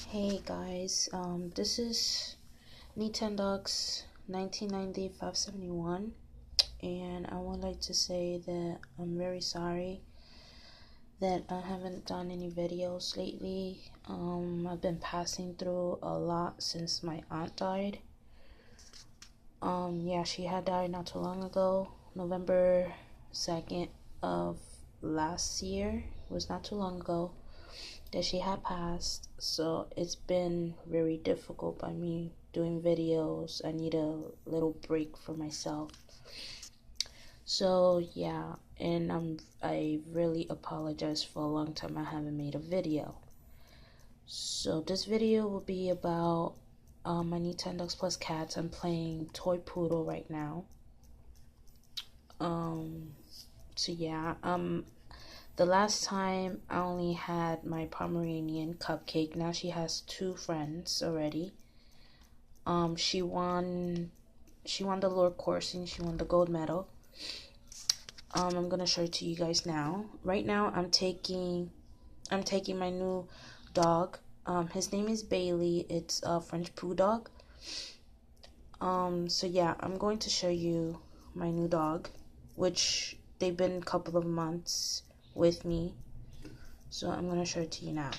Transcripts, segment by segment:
Hey guys, this is Nintendox 1990 571, and I would like to say that I'm very sorry that I haven't done any videos lately. I've been passing through a lot since my aunt died. Yeah, she had died not too long ago, November 2nd of last year. It was not too long ago that she had passed, so it's been very difficult by me doing videos. I need a little break for myself. So yeah, and I really apologize for a long time I haven't made a video. So this video will be about my Nintendox Plus cats. I'm playing Toy Poodle right now. So yeah, the last time I only had my Pomeranian Cupcake. Now she has two friends already. She won the Lure coursing. She won the gold medal. I'm gonna show it to you guys now. Right now, I'm taking my new dog. His name is Bailey. It's a French Poo dog. So yeah, I'm going to show you my new dog, which they've been a couple of months with me. So I'm gonna show it to you now.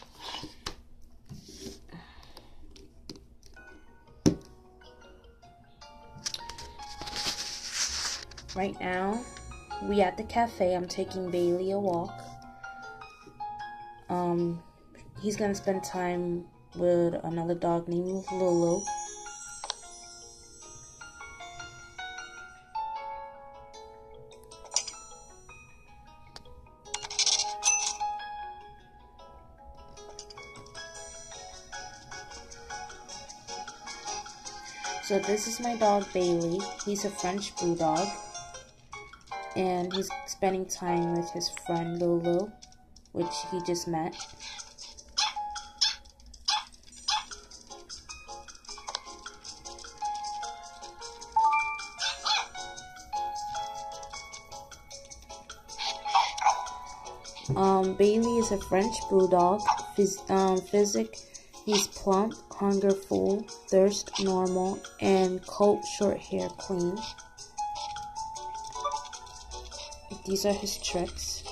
Right now, we at the cafe. I'm taking Bailey a walk. He's gonna spend time with another dog named Lulu. So this is my dog Bailey. He's a French Bulldog, and he's spending time with his friend Lulu, which he just met. Bailey is a French Bulldog. Physique, he's plump, hunger full, thirst normal, and coat short hair clean. These are his tricks.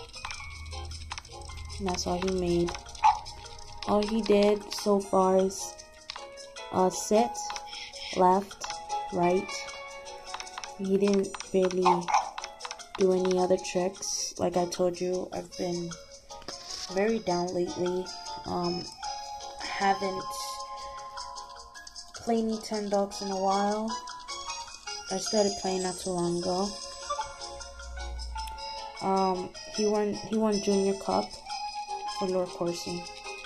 And that's all he made. All he did so far is sit, left, right. He didn't really do any other tricks. Like I told you, I've been very down lately. Haven't played Nintendox in a while. I started playing not too long ago. He won Junior Cup for Lure coursing.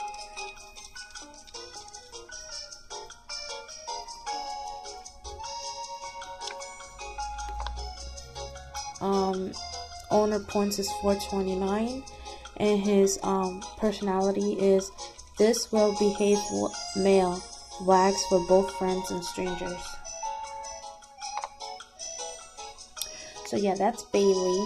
Owner points is 429, and his personality is this well-behaved male wags for both friends and strangers. So yeah, that's Bailey.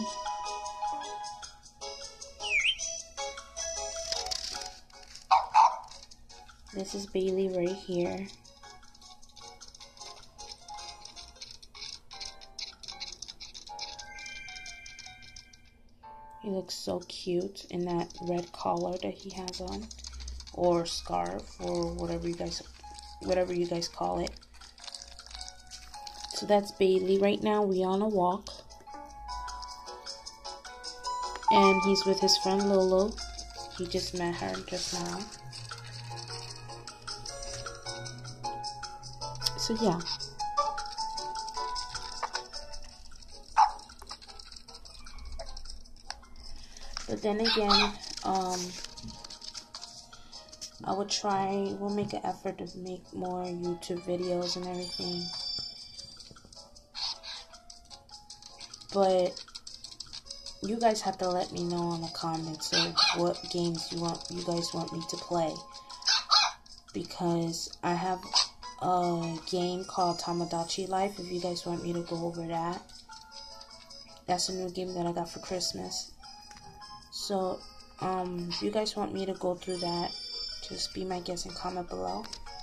This is Bailey right here. He looks so cute in that red collar that he has on, or scarf, or whatever you guys call it. So that's Bailey. Right now we on a walk, and he's with his friend Lolo. He just met her just now. So yeah. But then again, we'll make an effort to make more YouTube videos and everything. But you guys have to let me know in the comments of what games you guys want me to play. Because I have a game called Tamagotchi Life, if you guys want me to go over that. That's a new game that I got for Christmas. So, if you guys want me to go through that, Just be my guest and comment below.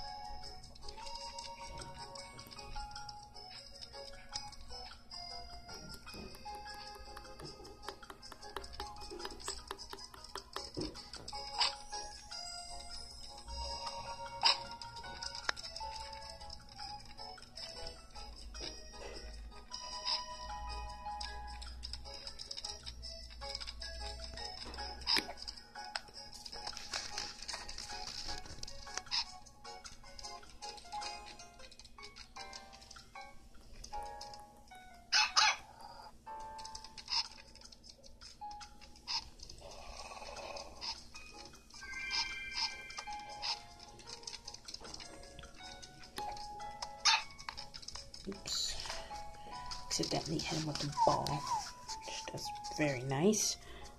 Oops. Accidentally hit him with the ball. That's very nice.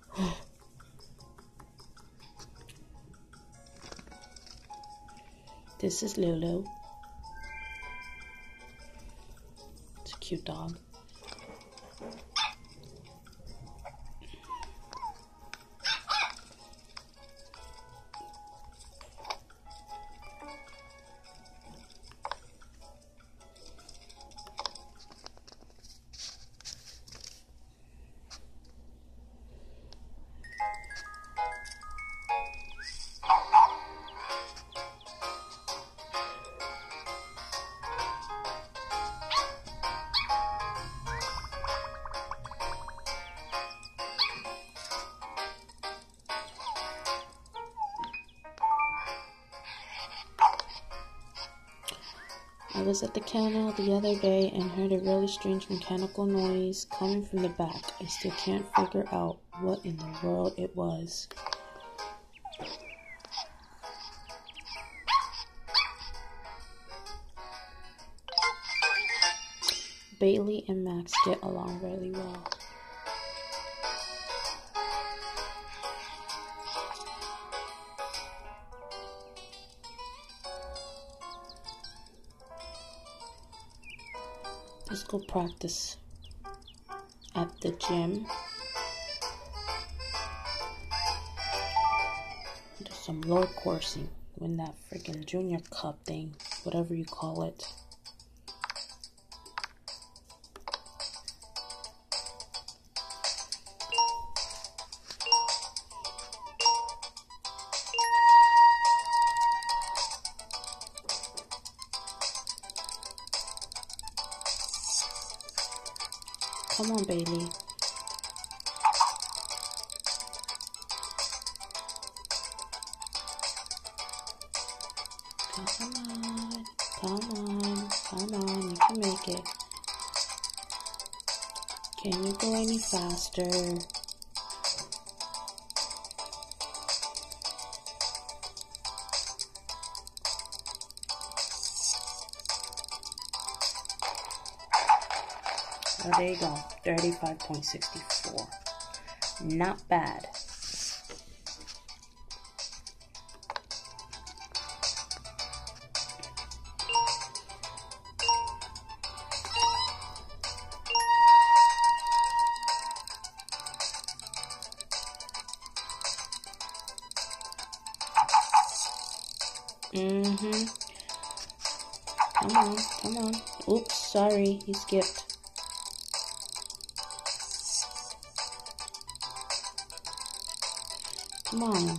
This is Lulu. It's a cute dog. I was at the kennel the other day and heard a really strange mechanical noise coming from the back. I still can't figure out what in the world it was. Bailey and Max get along really well. Let's go practice at the gym. Do some lower coursing. Win that freaking junior cup thing, whatever you call it. Come on, Bailey. Come on, you can make it. Can you go any faster? Oh, there you go, 35.64. Not bad. Come on. Oops, sorry, he skipped. Come on.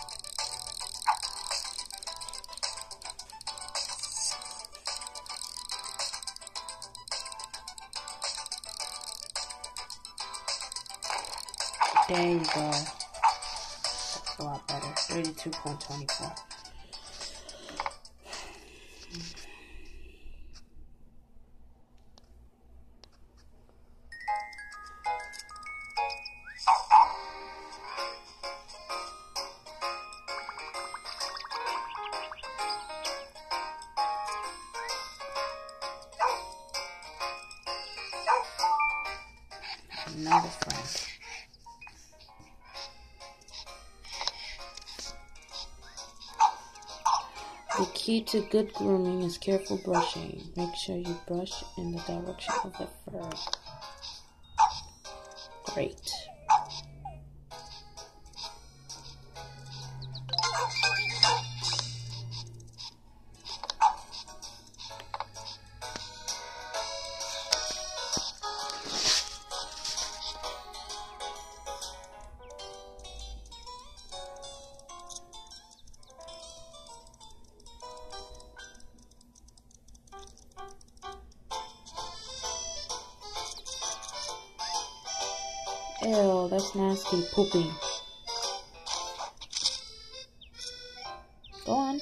There you go. That's a lot better. 32.24. Another friend. The key to good grooming is careful brushing. Make sure you brush in the direction of the fur. Great. Ew, that's nasty. Pooping. Go on.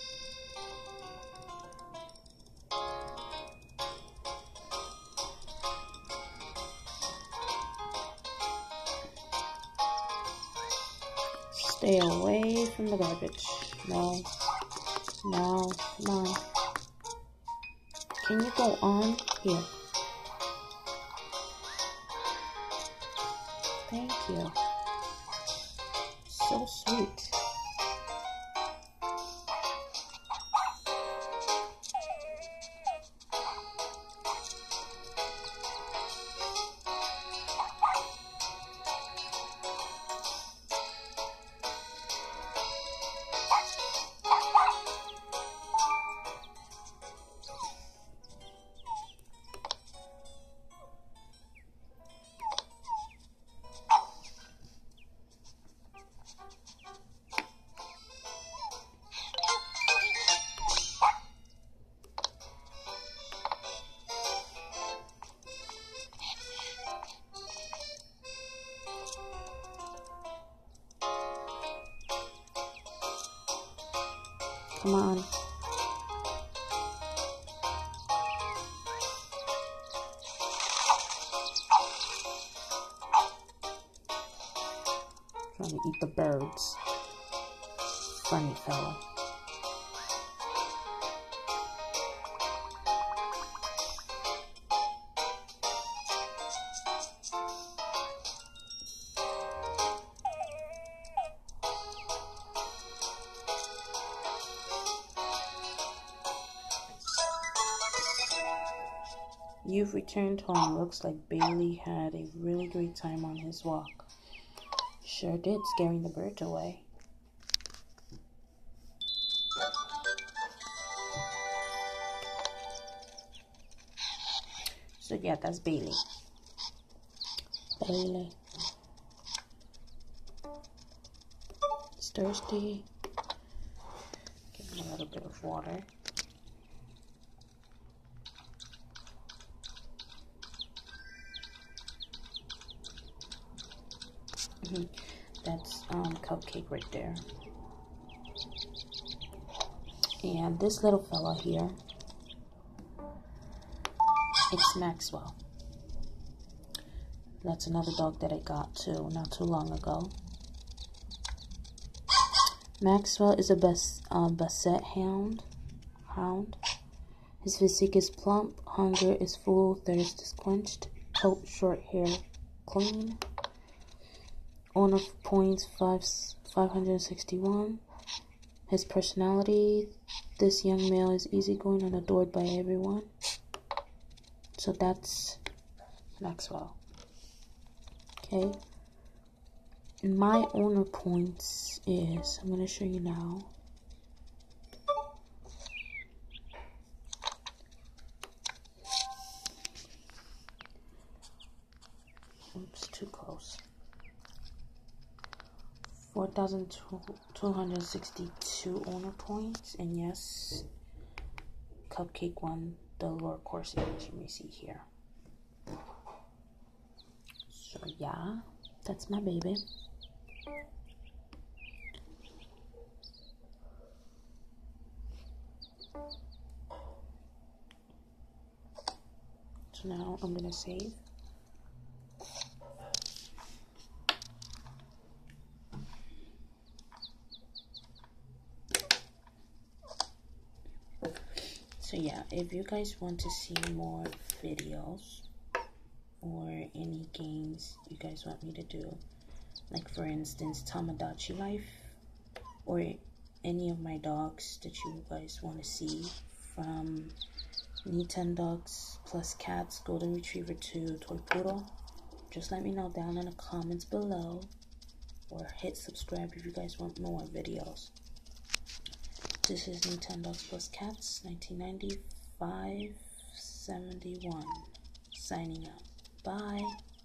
Stay away from the garbage. No. No. Come on. Can you go on? Here. Thank you. So sweet. Come on. Trying to eat the birds. Funny fellow. You've returned home. Looks like Bailey had a really great time on his walk. Sure did, scaring the birds away. So yeah, that's Bailey. Bailey. He's thirsty. Give him a little bit of water. That's Cupcake right there. And this little fella here, it's Maxwell. That's another dog that I got too, not too long ago. Maxwell is a Basset hound. His physique is plump, hunger is full, thirst is quenched, coat short, hair clean. Owner points 561. His personality, this young male is easygoing and adored by everyone. So that's Maxwell. Okay. And my owner points is, I'm going to show you now. Oops, too close. 4,262 owner points, and yes, Cupcake won the lower course, as you may see here. So yeah, that's my baby. So now I'm gonna save. So yeah, if you guys want to see more videos or any games you guys want me to do, like for instance Tamagotchi Life, or any of my dogs that you guys want to see, from Nintendogs plus cats, Golden Retriever to Toy Poodle, just let me know down in the comments below, or hit subscribe if you guys want more videos. This is Nintendogs plus cats 1995-71 signing out. Bye.